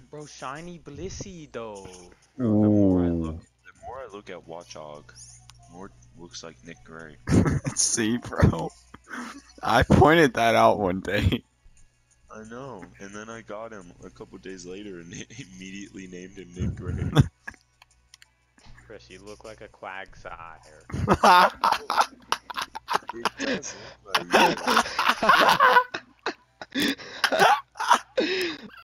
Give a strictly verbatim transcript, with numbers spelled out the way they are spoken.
Bro, shiny Blissey though. Bro, the more I Ooh. look, the more I look at Watchog, the more it looks like Nick Gray. See, bro. I pointed that out one day. I know, and then I got him a couple days later and immediately named him Nick Gray. Chris, you look like a quagsire. It does look like you.